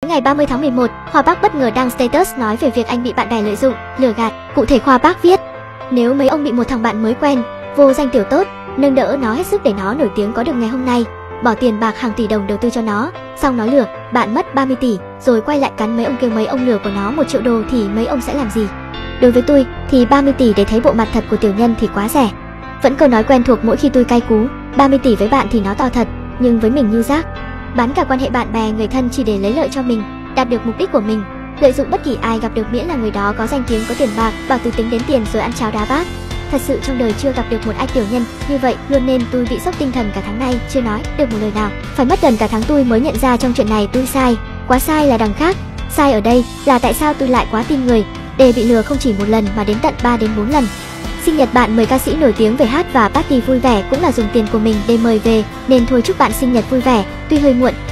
Ngày 30 tháng 11, Khoa Bắc bất ngờ đăng status nói về việc anh bị bạn bè lợi dụng, lừa gạt. Cụ thể Khoa Bắc viết: nếu mấy ông bị một thằng bạn mới quen, vô danh tiểu tốt, nâng đỡ nó hết sức để nó nổi tiếng có được ngày hôm nay, bỏ tiền bạc hàng tỷ đồng đầu tư cho nó, xong nó lừa, bạn mất 30 tỷ, rồi quay lại cắn mấy ông kêu mấy ông lừa của nó 1 triệu đô thì mấy ông sẽ làm gì? Đối với tôi thì 30 tỷ để thấy bộ mặt thật của tiểu nhân thì quá rẻ. Vẫn câu nói quen thuộc mỗi khi tôi cay cú, 30 tỷ với bạn thì nó to thật, nhưng với mình như rác. Bán cả quan hệ bạn bè người thân chỉ để lấy lợi cho mình, đạt được mục đích của mình, lợi dụng bất kỳ ai gặp được miễn là người đó có danh tiếng, có tiền bạc, bảo từ tính đến tiền rồi ăn cháo đá bát. Thật sự trong đời chưa gặp được một ai tiểu nhân như vậy luôn, nên tôi bị sốc tinh thần cả tháng nay, chưa nói được một lời nào. Phải mất gần cả tháng tôi mới nhận ra trong chuyện này tôi sai, quá sai là đằng khác. Sai ở đây là tại sao tôi lại quá tin người, để bị lừa không chỉ một lần mà đến tận 3 đến 4 lần. Sinh nhật bạn mời ca sĩ nổi tiếng về hát và party vui vẻ cũng là dùng tiền của mình để mời về, nên thôi chúc bạn sinh nhật vui vẻ. Tuy hơi muộn